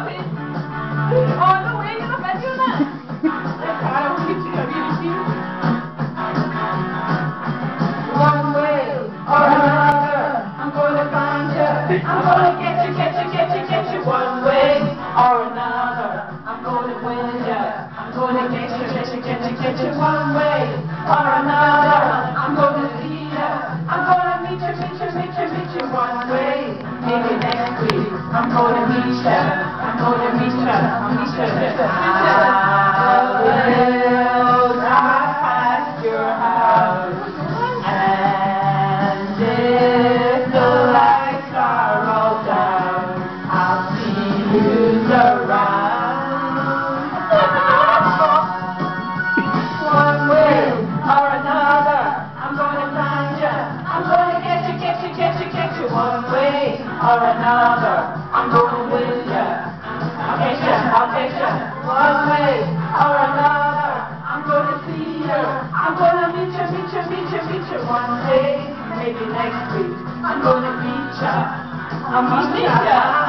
Oh, no way, you're not doing that. I don't think you're really one way or another, I'm gonna find you. I'm gonna get you one way or another. I'm gonna win you. I'm gonna get you one way or another. I'm gonna see you. I'm gonna meet you one way. Maybe next week. I'm gonna meet you. I'm gonna meet you. I'll meet you. I will drive past your house, and if the lights are all down, I'll see who's around. One way or another, I'm gonna find you. I'm gonna get you one way or another. I'm gonna win you. I'll get you one way or another. I'm gonna see you. I'm gonna meet you one day. Maybe next week. I'm gonna meet you. I'll meet you.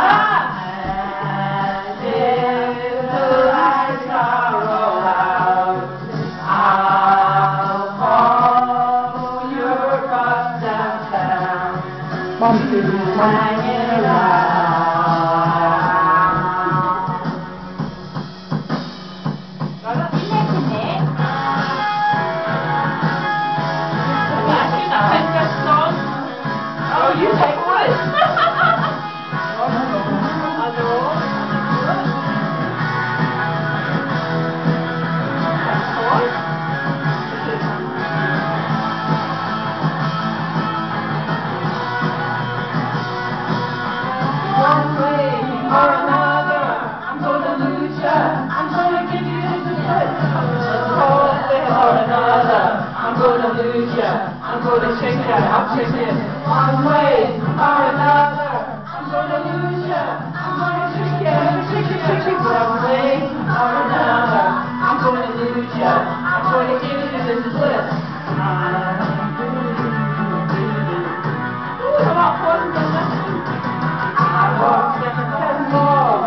And if the lights are all out, I'll follow your bus downtown. Hanging around. Oh, you take one. One way or another, I'm gonna lose ya. I'm gonna give you the good. One way or another, I'm gonna lose ya. I'm gonna shake ya. I'll shake it. One way or another, I'm gonna lose ya. I'm gonna shake ya. One way or another, I'm gonna lose ya. I'm gonna give you this bliss. Ooh, come on, boys. I walk 7 more.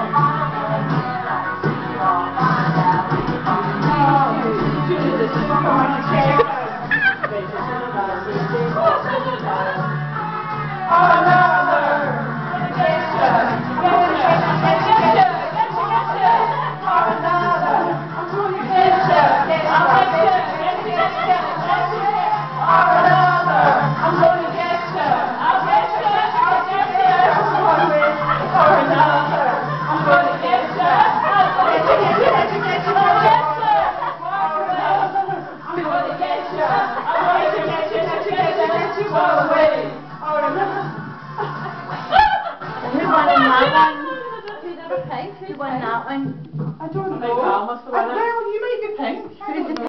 Who won that one? I don't know. Well, you make it pink.